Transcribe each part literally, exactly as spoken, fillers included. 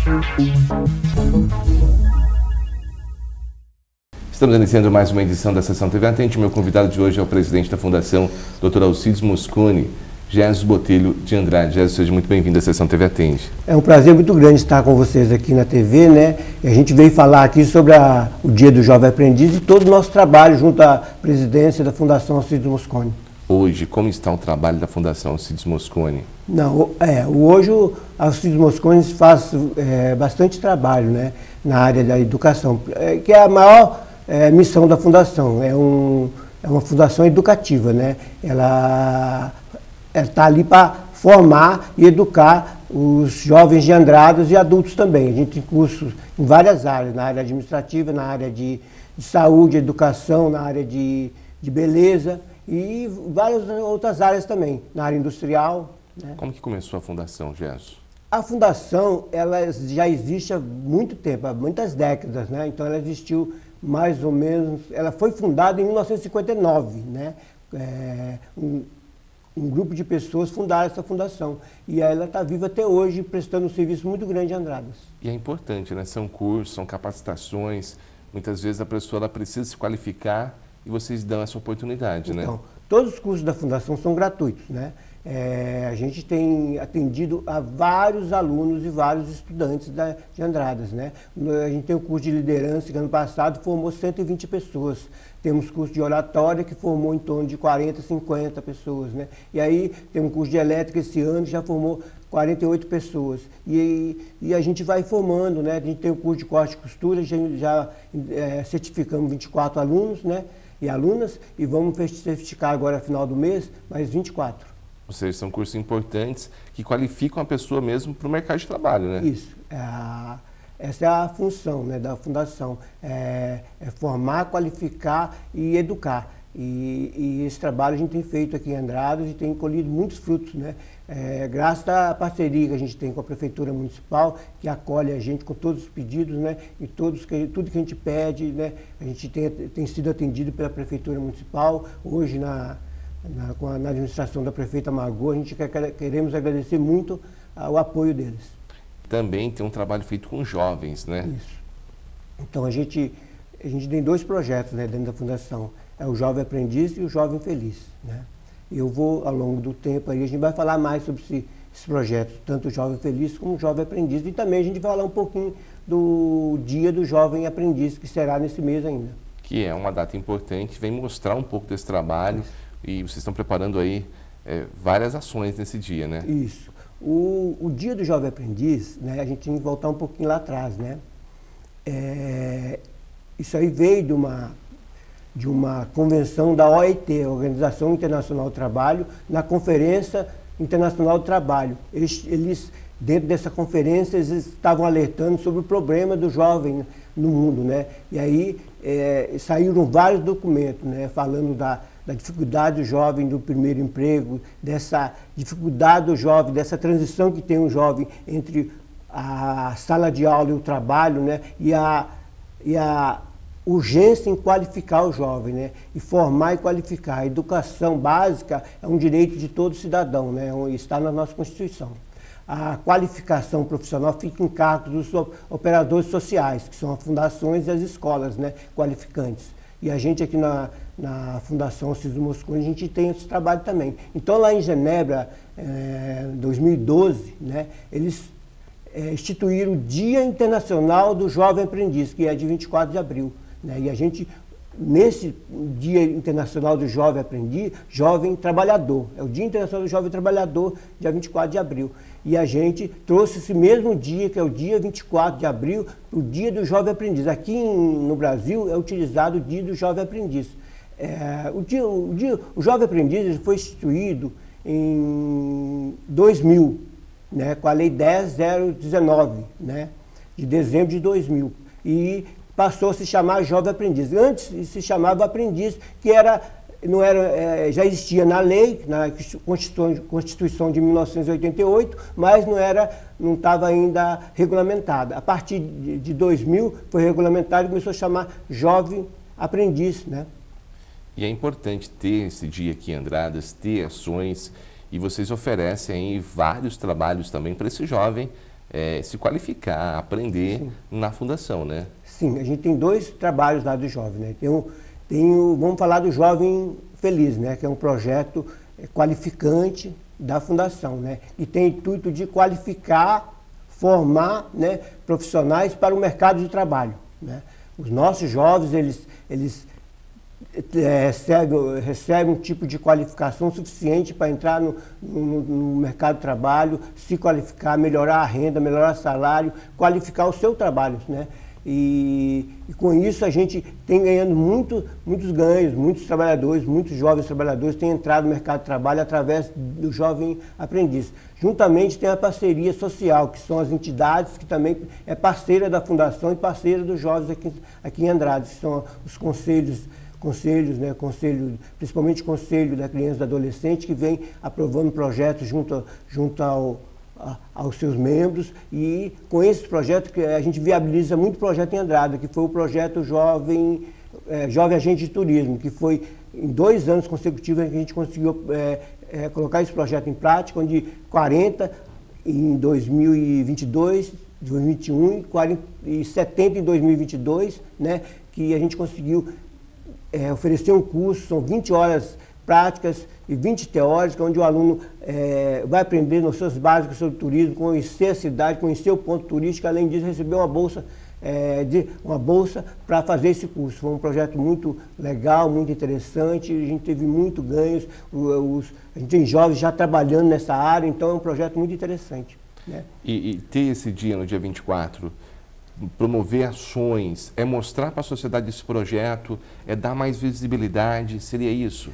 Estamos iniciando mais uma edição da Sessão T V Atende. Meu convidado de hoje é o presidente da Fundação, doutor Alcides Mosconi, Gerson Botelho de Andrade. Gerson, seja muito bem-vindo à Sessão T V Atende. É um prazer muito grande estar com vocês aqui na T V, né? E a gente veio falar aqui sobre a, o Dia do Jovem Aprendiz e todo o nosso trabalho junto à presidência da Fundação Alcides Mosconi. Hoje, como está o trabalho da Fundação Alcides Mosconi? Não, é, hoje o Alcides Mosconi faz é, bastante trabalho, né, na área da educação, é, que é a maior é, missão da Fundação. É, um, é uma fundação educativa, né? Ela está ali para formar e educar os jovens de Andradas e adultos também. A gente tem cursos em várias áreas, na área administrativa, na área de, de saúde, educação, na área de, de beleza e várias outras áreas também, na área industrial. Né? Como que começou a Fundação, Gerson? A Fundação, ela já existe há muito tempo, há muitas décadas, né? Então ela existiu mais ou menos, ela foi fundada em mil novecentos e cinquenta e nove, né? É, um, um grupo de pessoas fundaram essa fundação e ela está viva até hoje, prestando um serviço muito grande em Andradas. E é importante, né? São cursos, são capacitações, muitas vezes a pessoa ela precisa se qualificar e vocês dão essa oportunidade, então, né? Todos os cursos da Fundação são gratuitos, né? É, a gente tem atendido a vários alunos e vários estudantes da, de Andradas, né? A gente tem o curso de liderança, que ano passado formou cento e vinte pessoas. Temos curso de oratória, que formou em torno de quarenta, cinquenta pessoas, né? E aí tem um curso de elétrica esse ano, que já formou quarenta e oito pessoas. E, e a gente vai formando, né? A gente tem o curso de corte e costura, já, já é, certificamos vinte e quatro alunos, né? E alunas, e vamos certificar agora, no final do mês, mais vinte e quatro. Ou seja, são cursos importantes que qualificam a pessoa mesmo para o mercado de trabalho, né? Isso. É a, essa é a função, né, da Fundação. É, é formar, qualificar e educar. E, e esse trabalho a gente tem feito aqui em Andradas e tem colhido muitos frutos, né? É, graças à parceria que a gente tem com a Prefeitura Municipal, que acolhe a gente com todos os pedidos, né? E todos, tudo que a gente pede, né? A gente tem, tem sido atendido pela Prefeitura Municipal. Hoje, na... Na, com a, na administração da prefeita Margot, a gente quer, queremos agradecer muito ao apoio deles. Também tem um trabalho feito com jovens, né? Isso. Então a gente, a gente tem dois projetos, né, dentro da Fundação. É o Jovem Aprendiz e o Jovem Feliz, né? Eu vou, ao longo do tempo, aí a gente vai falar mais sobre esse, esse projeto, tanto o Jovem Feliz como o Jovem Aprendiz. E também a gente vai falar um pouquinho do Dia do Jovem Aprendiz, que será nesse mês ainda. Que é uma data importante, vem mostrar um pouco desse trabalho. Isso. E vocês estão preparando aí é, várias ações nesse dia, né? Isso. O, o Dia do Jovem Aprendiz, né, a gente tem que voltar um pouquinho lá atrás, né? É, isso aí veio de uma, de uma convenção da O I T, Organização Internacional do Trabalho, na Conferência Internacional do Trabalho. Eles, eles dentro dessa conferência, eles estavam alertando sobre o problema do jovem no mundo, né? E aí é, saíram vários documentos, né, falando da da dificuldade do jovem do primeiro emprego, dessa dificuldade do jovem, dessa transição que tem um jovem entre a sala de aula e o trabalho, né? E a, e a urgência em qualificar o jovem, né? E formar e qualificar. A educação básica é um direito de todo cidadão, né? Está na nossa Constituição. A qualificação profissional fica em cargo dos operadores sociais, que são as fundações e as escolas, né, qualificantes. E a gente aqui na, na Fundação Alcides Mosconi, a gente tem esse trabalho também. Então lá em Genebra, em é, dois mil e doze, né, eles é, instituíram o Dia Internacional do Jovem Aprendiz, que é de vinte e quatro de abril. Né, e a gente, nesse Dia Internacional do Jovem Aprendiz, Jovem Trabalhador, é o Dia Internacional do Jovem Trabalhador, dia vinte e quatro de abril. E a gente trouxe esse mesmo dia, que é o dia vinte e quatro de abril, o Dia do Jovem Aprendiz. Aqui em, no Brasil é utilizado o Dia do Jovem Aprendiz. É, o, dia, o, dia, o Jovem Aprendiz ele foi instituído em dois mil, né, com a Lei dez mil dezenove, né, de dezembro de dois mil. E passou a se chamar Jovem Aprendiz. Antes se chamava Aprendiz, que era... Não era, é, já existia na lei, na Constituição de mil novecentos e oitenta e oito, mas não era, não estava ainda regulamentada. A partir de, de dois mil foi regulamentado e começou a chamar Jovem Aprendiz, né? E é importante ter esse dia aqui em Andradas, ter ações, e vocês oferecem aí vários trabalhos também para esse jovem é, se qualificar, aprender Sim. na fundação, né? Sim, a gente tem dois trabalhos lá do jovem, né? Tem o, tem o, vamos falar do Jovem Feliz, né? Que é um projeto qualificante da fundação, né? E tem o intuito de qualificar, formar, né, profissionais para o mercado de trabalho, né? Os nossos jovens, eles, eles é, recebem, recebem um tipo de qualificação suficiente para entrar no, no, no mercado de trabalho, se qualificar, melhorar a renda, melhorar o salário, qualificar o seu trabalho, né? E, e com isso a gente tem ganhando muito, muitos ganhos, muitos trabalhadores, muitos jovens trabalhadores têm entrado no mercado de trabalho através do Jovem Aprendiz. Juntamente tem a parceria social, que são as entidades que também é parceira da Fundação e parceira dos jovens aqui, aqui em Andrade, que são os conselhos, conselhos, né, conselho, principalmente o Conselho da Criança e do Adolescente, que vem aprovando projetos junto, junto ao aos seus membros, e com esse projeto que a gente viabiliza muito projeto em Andrade, que foi o projeto Jovem, é, Jovem Agente de Turismo, que foi em dois anos consecutivos que a gente conseguiu é, é, colocar esse projeto em prática, onde quarenta em dois mil e vinte e dois, dois mil e vinte e um, quarenta, e setenta em dois mil e vinte e dois, né, que a gente conseguiu é, oferecer um curso, são vinte horas práticas e vinte teóricas, onde o aluno é, vai aprender noções básicas sobre turismo, conhecer a cidade, conhecer o ponto turístico, além disso receber uma bolsa, é, de, uma bolsa para fazer esse curso. Foi um projeto muito legal, muito interessante, a gente teve muito ganhos, os, a gente tem jovens já trabalhando nessa área, então é um projeto muito interessante, né? E, e ter esse dia, no dia vinte e quatro, promover ações, é mostrar para a sociedade esse projeto, é dar mais visibilidade, seria isso?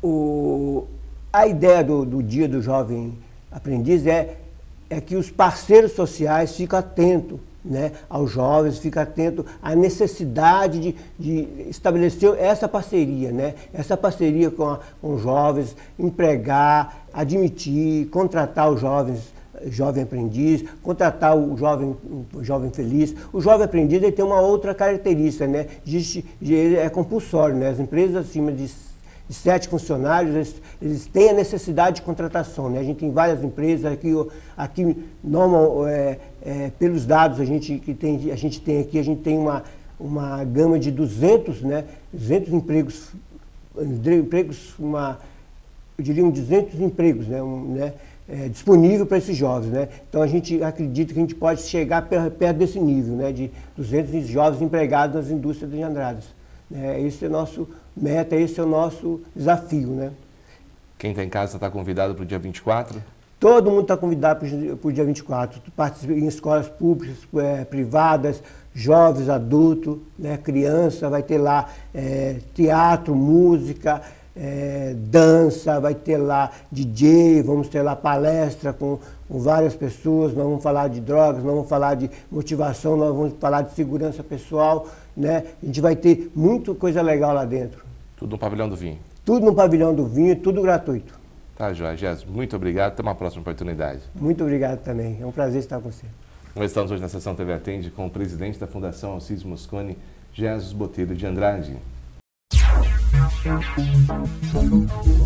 O, a ideia do, do Dia do Jovem Aprendiz é, é que os parceiros sociais fiquem atentos, né, aos jovens, fiquem atentos à necessidade de, de estabelecer essa parceria, né, essa parceria com, a, com os jovens, empregar, admitir, contratar os jovens, jovem aprendiz, contratar o jovem, o jovem feliz. O jovem aprendiz ele tem uma outra característica, né, de, de, ele é compulsório, né, as empresas acima de de sete funcionários, eles, eles têm a necessidade de contratação, né? A gente tem várias empresas aqui, aqui normal, é, é, pelos dados a gente, que tem, a gente tem aqui, a gente tem uma, uma gama de duzentos, né? duzentos empregos, empregos uma, eu diria um duzentos empregos, né? Um, né? É, disponível para esses jovens, né? Então a gente acredita que a gente pode chegar perto desse nível, né? De duzentos jovens empregados nas indústrias de Andrade. É, esse é o nosso meta, esse é o nosso desafio, né? Quem está em casa está convidado para o dia vinte e quatro? Todo mundo está convidado para o dia vinte e quatro. Participa em escolas públicas, é, privadas, jovens, adultos, né, criança, vai ter lá é, teatro, música, é, dança, vai ter lá D J, vamos ter lá palestra com, com várias pessoas, nós vamos falar de drogas, nós vamos falar de motivação, nós vamos falar de segurança pessoal, né? A gente vai ter muita coisa legal lá dentro. Tudo no Pavilhão do Vinho? Tudo no Pavilhão do Vinho, tudo gratuito. Tá, Joia. Jéssica, muito obrigado. Até uma próxima oportunidade. Muito obrigado também. É um prazer estar com você. Nós estamos hoje na Sessão T V Atende com o presidente da Fundação Alcides Mosconi, Jesus Botelho de Andrade.